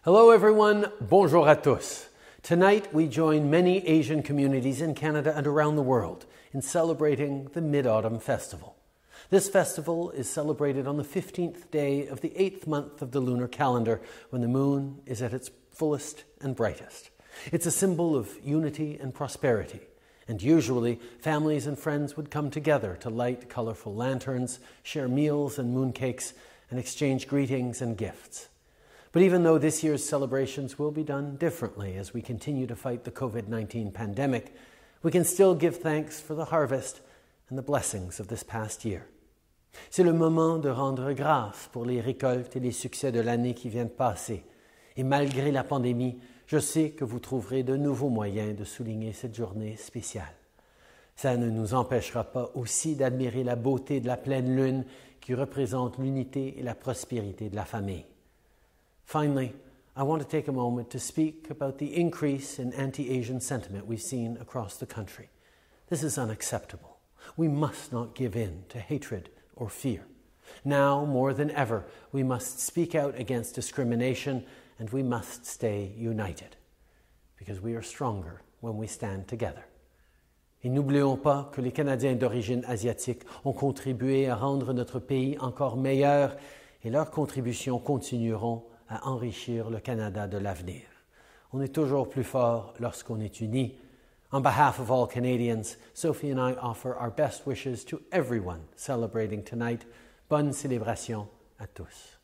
Hello everyone, bonjour à tous. Tonight we join many Asian communities in Canada and around the world in celebrating the Mid-Autumn Festival. This festival is celebrated on the 15th day of the 8th month of the lunar calendar when the moon is at its fullest and brightest. It's a symbol of unity and prosperity, and usually families and friends would come together to light colorful lanterns, share meals and mooncakes, and exchange greetings and gifts. But even though this year's celebrations will be done differently as we continue to fight the COVID-19 pandemic, we can still give thanks for the harvest and the blessings of this past year. C'est le moment de rendre grâce pour les récoltes et les succès de l'année qui vient de passer. Et malgré la pandémie, je sais que vous trouverez de nouveaux moyens de souligner cette journée spéciale. Ça ne nous empêchera pas aussi d'admirer la beauté de la pleine lune qui représente l'unité et la prospérité de la famille. Finally, I want to take a moment to speak about the increase in anti-Asian sentiment we've seen across the country. This is unacceptable. We must not give in to hatred or fear. Now, more than ever, we must speak out against discrimination and we must stay united, because we are stronger when we stand together. Et n'oublions pas que les Canadiens d'origine asiatique ont contribué à rendre notre pays encore meilleur et leurs contributions continueront à enrichir le Canada de l'avenir. On est toujours plus fort lorsqu'on est unis. On behalf of all Canadians, Sophie and I offer our best wishes to everyone celebrating tonight. Bonne célébration à tous.